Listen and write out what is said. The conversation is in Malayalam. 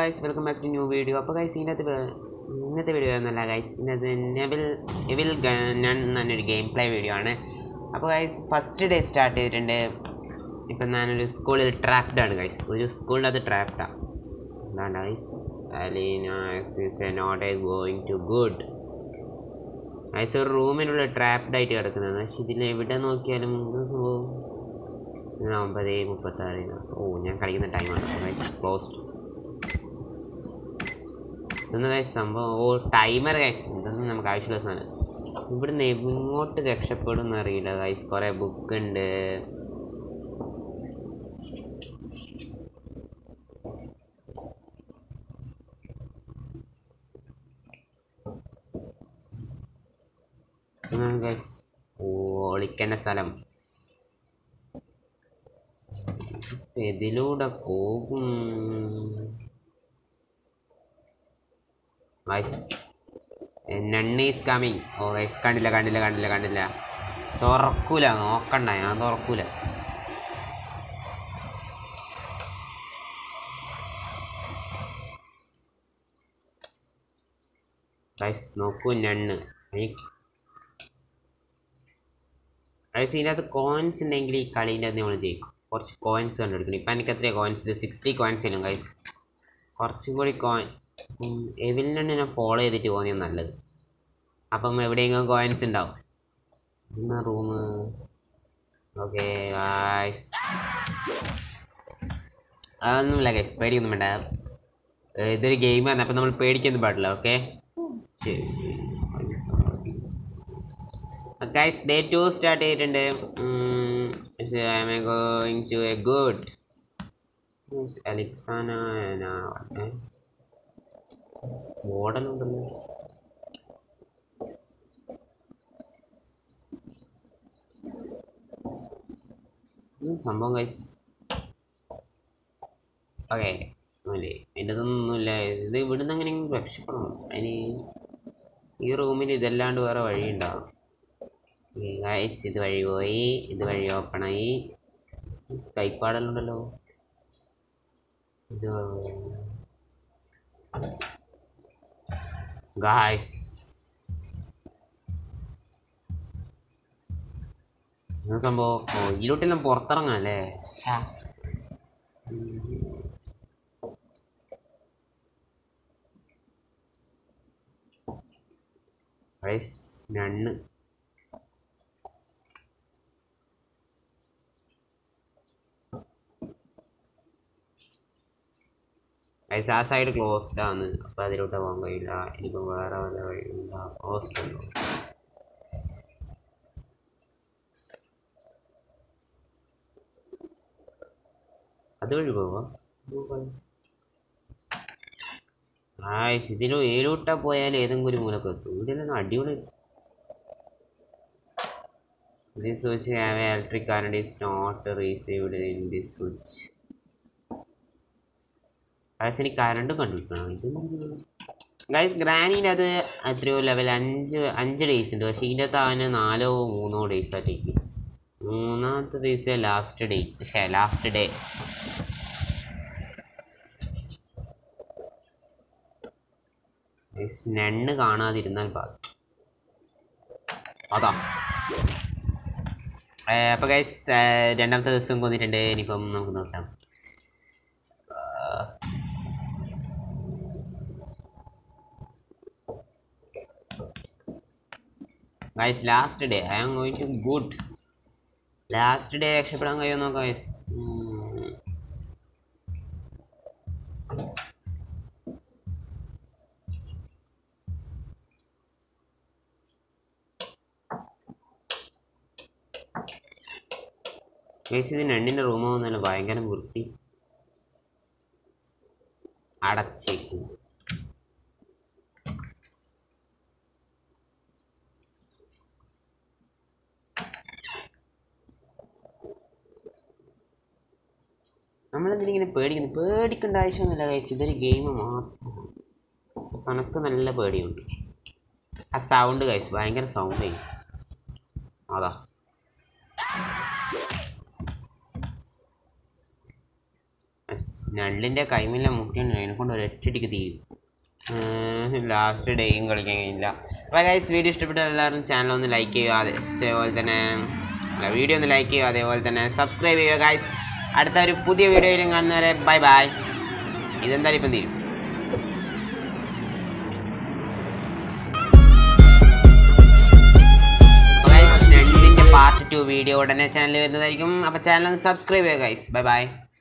guys, welcome back to new video. അപ്പോൾ guys ഇന്നത്തെ വീഡിയോ എന്നല്ല guys, ഇന്നത്തെ EVIL NUN എന്നൊരു ഗെയിം പ്ലേ വീഡിയോ ആണ്. അപ്പോൾ guys ഫസ്റ്റ് ഡേ സ്റ്റാർട്ട് ചെയ്തിട്ടുണ്ട്. ഇപ്പം ഞാനൊരു സ്കൂളിൽ ട്രാപ്ഡ് ആണ് guys. ഒരു സ്കൂളിനകത്ത് ട്രാപ്ഡാണ്. എന്താണ് guys? Aleena is not going to good. guys ഒരു റൂമിനുള്ള ട്രാപ്ഡ് ആയിട്ട് കിടക്കുന്നത്. പക്ഷെ ഇതിൽ എവിടെ നോക്കിയാലും സംഭവം 9:36. ഓ ഞാൻ കളിക്കുന്ന ടൈമാണ് ഗൈസ്. ക്ലോസ്ഡ് ഇതൊന്നും ഗൈസ് സംഭവം. ഓ ടൈമർ ഗൈസ്, ഇതൊന്നും നമുക്ക് ആവശ്യമുള്ള സാധനം. ഇവിടുന്ന് എങ്ങോട്ട് രക്ഷപ്പെടും എന്നറിയില്ല ഗൈസ്. കുറേ ബുക്ക് ഉണ്ട്. ഗൈസ് ഒളിക്കേണ്ട സ്ഥലം ഇതിലൂടെ പോകും. നണ്ണീസ് കമ്മിങ്. ഓ ഗൈസ് കണ്ടില്ല. തുറക്കൂല, നോക്കണ്ട, ഞാൻ തുറക്കൂല. ഗൈസ് നോക്കൂ, നണ്ണ്. ഗൈസ് ഇതിനകത്ത് കോയിൻസ് ഉണ്ടെങ്കിൽ ഈ കളീൻ്റെ അത് നമ്മൾ ജയിക്കും. കുറച്ച് കോയിൻസ് കണ്ടെടുക്കണം. ഇപ്പം എനിക്ക് എത്രയാണ് കോയിൻസ്? 60 coins ഇല്ലും guys. കുറച്ചും കൂടി കോയിൻ EVIL NUN ഫോളോ ചെയ്തിട്ട് പോകുന്നത് നല്ലത്. അപ്പം എവിടെയെങ്കിലും കോയിൻസ് ഉണ്ടാവും. എന്നാ റൂം. ഓക്കെ ഗൈസ്, അതൊന്നുമില്ല ഗൈസ്, പേടിയൊന്നും വേണ്ട. ഇതൊരു ഗെയിമാണ്, അപ്പം നമ്മൾ പേടിക്കൊന്നും പാടില്ല. ഓക്കെ ശരി guys, day 2 start ചെയ്തിട്ടുണ്ട്. I am going to a good Miss Alexana model ഉണ്ടല്ലോ. സംഭവം ഗൈസ്. ഓക്കെ അല്ലേ, എൻ്റെ ഇതൊന്നുമില്ല. ഇത് ഇവിടുന്ന് എങ്ങനെയെങ്കിലും രക്ഷപ്പെടണം. അതിന് ഈ റൂമിൽ ഇതല്ലാണ്ട് വേറെ വഴിയുണ്ടാവും. ഗൈസ് ഇത് വഴി പോയി, ഇത് വഴി ഓപ്പണായി. സ്കൈപ്പാടലുണ്ടല്ലോ. ഇത് ഗൈസ് സംഭവം. ഓ ഇതിലോട്ടെല്ലാം പുറത്തിറങ്ങാം അല്ലേ. ഗൈസ് നണ്ണ് ഗൈസ് ആ സൈഡ് ക്ലോസ്ഡ് ആണ്. അപ്പോൾ അതിലോട്ട് പോകാൻ കഴിയില്ല. ഇനിയിപ്പോൾ വേറെ വല്ല വഴിയില്ല. ക്ലോസ്ഡ് ഉണ്ടോ? അതുവഴി പോവാം. ഗൈസ് ഇതിലും ഏലോട്ടാ പോയാൽ ഏതെങ്കിലും ഒരു മൂലക്ക് എത്തും. ഇതിലൊന്നും അടിപൊളി. This switch have electric current is not received in this switch. Guys എനിക്ക് കറണ്ട് കണ്ടുപിടിക്കണം. ഇത് ഗൈസ് ഗ്രാനീൻ്റെ അത് എത്രയോ ലെവൽ 5 ഡേയ്സ് ഉണ്ട്. പക്ഷേ ഇതിൻ്റെ അകത്ത് അവന് 4-3 ഡേയ്സ് ആയിട്ടേക്ക്. 3ാമത്തെ ദിവസം ലാസ്റ്റ് ഡേ. ഗൈസ് നണ്ണ് കാണാതിരുന്നാൽ പാകം. അതാ അപ്പോൾ ഗൈസ് രണ്ടാമത്തെ ദിവസം കൊന്നിട്ടുണ്ട്. ഇനിയിപ്പം നമുക്ക് നോക്കാം. Guys last day I am going to good. Last day രക്ഷപ്പെടാൻ കഴിയുമോ നോക്കാം ഗൈസ്. ഗൈസ് ഇത് നണ്ണിൻ്റെ റൂമാവുന്നല്ല, ഭയങ്കര വൃത്തി. അടച്ചേക്കും. നമ്മളെന്തിനിങ്ങനെ പേടിക്കേണ്ട ആവശ്യമൊന്നുമില്ല ഗൈസ്. ഇതൊരു ഗെയിം മാത്രം. സനക്ക് നല്ല പേടിയുണ്ട്. ആ സൗണ്ട് ഗൈസ് ഭയങ്കര സൗണ്ട് ചെയ്യും. അതാ നള്ളിൻ്റെ കൈമില്ല മുട്ടിയുണ്ട്, അതിനെക്കൊണ്ട് ഒരൊറ്റടിക്ക് തീരും. ലാസ്റ്റ് ഡേയും കളിക്കാൻ കഴിയില്ല. അപ്പോൾ ഗൈസ് വീഡിയോ ഇഷ്ടപ്പെട്ട എല്ലാവരും ചാനൽ ഒന്ന് ലൈക്ക് ചെയ്യുക, അതേപോലെ തന്നെ വീഡിയോ ഒന്ന് ലൈക്ക് ചെയ്യുക, അതേപോലെ തന്നെ സബ്സ്ക്രൈബ് ചെയ്യുക ഗൈസ്. അടുത്ത ഒരു പുതിയ വീഡിയോയിലും കാണുന്നവരെ ബൈ ബൈ. ഇതെന്തായാലും ഇപ്പം തീരും. പാർട്ട് 2 വീഡിയോ ഉടനെ ചാനൽ വരുന്നതായിരിക്കും. അപ്പോൾ ചാനൽ ഒന്ന് സബ്സ്ക്രൈബ് ചെയ്യുക ഗൈസ്. Bye bye.